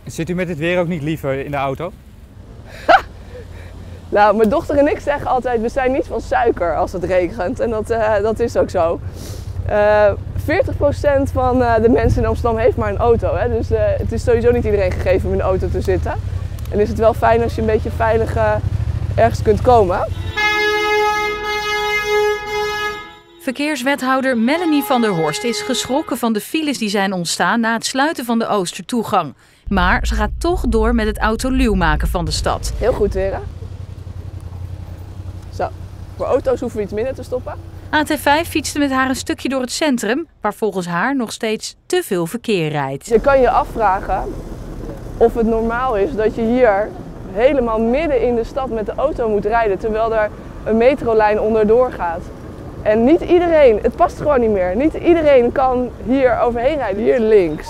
Zit u met het weer ook niet liever in de auto? Nou, mijn dochter en ik zeggen altijd, we zijn niet van suiker als het regent. En dat is ook zo. 40% van de mensen in Amsterdam heeft maar een auto. Hè? Dus het is sowieso niet iedereen gegeven om in de auto te zitten. En is het wel fijn als je een beetje veilig ergens kunt komen. Verkeerswethouder Melanie van der Horst is geschrokken van de files die zijn ontstaan na het sluiten van de Oostertoegang. Maar ze gaat toch door met het autoluw maken van de stad. Heel goed, Vera. Zo, voor auto's hoeven we iets minder te stoppen. AT5 fietste met haar een stukje door het centrum, waar volgens haar nog steeds te veel verkeer rijdt. Je kan je afvragen of het normaal is dat je hier helemaal midden in de stad met de auto moet rijden, terwijl er een metrolijn onderdoor gaat. En niet iedereen, het past gewoon niet meer, niet iedereen kan hier overheen rijden. Hier links.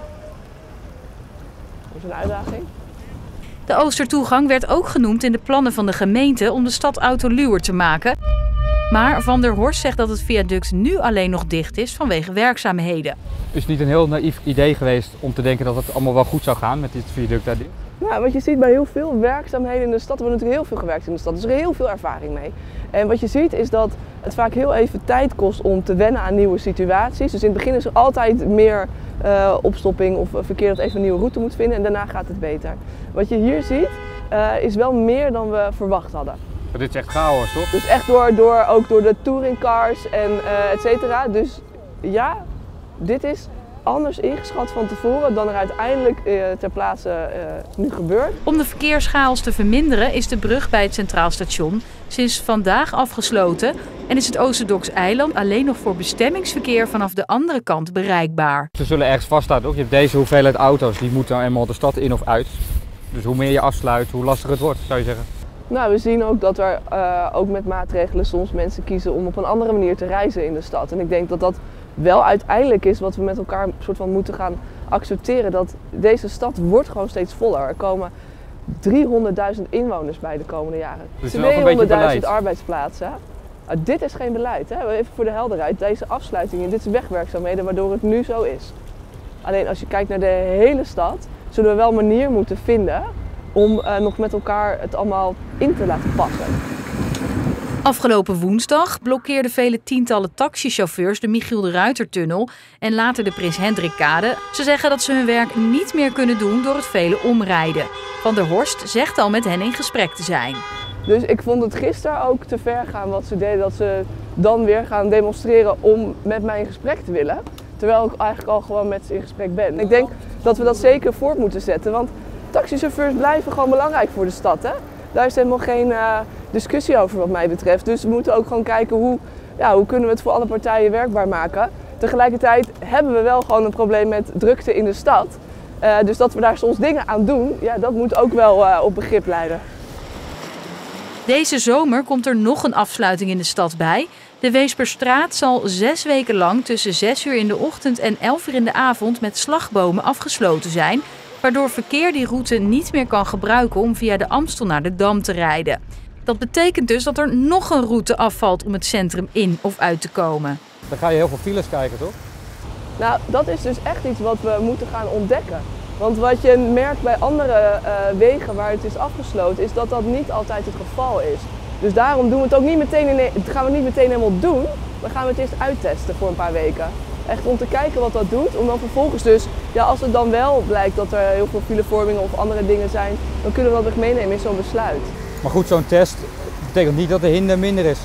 Dat is een uitdaging. De Oostertoegang werd ook genoemd in de plannen van de gemeente om de stad autoluwer te maken. Maar Van der Horst zegt dat het viaduct nu alleen nog dicht is vanwege werkzaamheden. Is het niet een heel naïef idee geweest om te denken dat het allemaal wel goed zou gaan met dit viaduct daar dicht? Nou, wat je ziet bij heel veel werkzaamheden in de stad, er wordt natuurlijk heel veel gewerkt in de stad, dus er is heel veel ervaring mee. En wat je ziet is dat het vaak heel even tijd kost om te wennen aan nieuwe situaties. Dus in het begin is er altijd meer opstopping of verkeer dat even een nieuwe route moet vinden en daarna gaat het beter. Wat je hier ziet is wel meer dan we verwacht hadden. Maar dit is echt chaos, toch? Dus echt ook door de touringcars en et cetera. Dus ja, dit is anders ingeschat van tevoren dan er uiteindelijk ter plaatse nu gebeurt. Om de verkeerschaos te verminderen is de brug bij het Centraal Station sinds vandaag afgesloten en is het Oosterdoks-eiland alleen nog voor bestemmingsverkeer vanaf de andere kant bereikbaar. Ze zullen ergens vaststaan, toch? Je hebt deze hoeveelheid auto's, die moeten eenmaal de stad in of uit. Dus hoe meer je afsluit, hoe lastiger het wordt, zou je zeggen. Nou, we zien ook dat er ook met maatregelen soms mensen kiezen om op een andere manier te reizen in de stad. En ik denk dat dat wel uiteindelijk is wat we met elkaar soort van moeten gaan accepteren. Dat deze stad wordt gewoon steeds voller. Er komen 300.000 inwoners bij de komende jaren. 200.000 arbeidsplaatsen. Dit is geen beleid, hè? Even voor de helderheid. Deze afsluitingen, dit is wegwerkzaamheden waardoor het nu zo is. Alleen als je kijkt naar de hele stad, zullen we wel een manier moeten vinden om nog met elkaar het allemaal in te laten passen. Afgelopen woensdag blokkeerden vele tientallen taxichauffeurs de Michiel de Ruitertunnel en later de Prins Hendrikkade. Ze zeggen dat ze hun werk niet meer kunnen doen door het vele omrijden. Van der Horst zegt al met hen in gesprek te zijn. Dus ik vond het gisteren ook te ver gaan wat ze deden, dat ze dan weer gaan demonstreren om met mij in gesprek te willen. Terwijl ik eigenlijk al gewoon met ze in gesprek ben. Ik denk dat we dat zeker voort moeten zetten, want taxichauffeurs blijven gewoon belangrijk voor de stad. Hè? Daar is helemaal geen discussie over wat mij betreft. Dus we moeten ook gewoon kijken hoe kunnen we het voor alle partijen werkbaar maken. Tegelijkertijd hebben we wel gewoon een probleem met drukte in de stad. Dus dat we daar soms dingen aan doen, ja, dat moet ook wel op begrip leiden. Deze zomer komt er nog een afsluiting in de stad bij. De Weesperstraat zal 6 weken lang tussen 6 uur in de ochtend en 11 uur in de avond met slagbomen afgesloten zijn, waardoor verkeer die route niet meer kan gebruiken om via de Amstel naar de Dam te rijden. Dat betekent dus dat er nog een route afvalt om het centrum in of uit te komen. Dan ga je heel veel files kijken, toch? Nou, dat is dus echt iets wat we moeten gaan ontdekken. Want wat je merkt bij andere wegen waar het is afgesloten, is dat dat niet altijd het geval is. Dus daarom doen we het ook niet meteen, gaan we niet meteen helemaal doen, maar gaan we het eerst uittesten voor een paar weken. Echt om te kijken wat dat doet, om dan vervolgens dus, ja, als het dan wel blijkt dat er heel veel filevormingen of andere dingen zijn, dan kunnen we dat weer meenemen in zo'n besluit. Maar goed, zo'n test betekent niet dat de hinder minder is.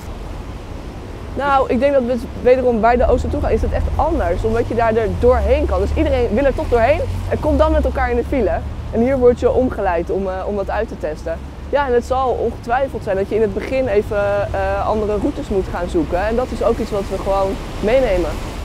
Nou, ik denk dat het wederom bij de Oostertoegang is het echt anders, omdat je daar doorheen kan. Dus iedereen wil er toch doorheen en komt dan met elkaar in de file. En hier word je omgeleid om dat uit te testen. Ja, en het zal ongetwijfeld zijn dat je in het begin even andere routes moet gaan zoeken. En dat is ook iets wat we gewoon meenemen.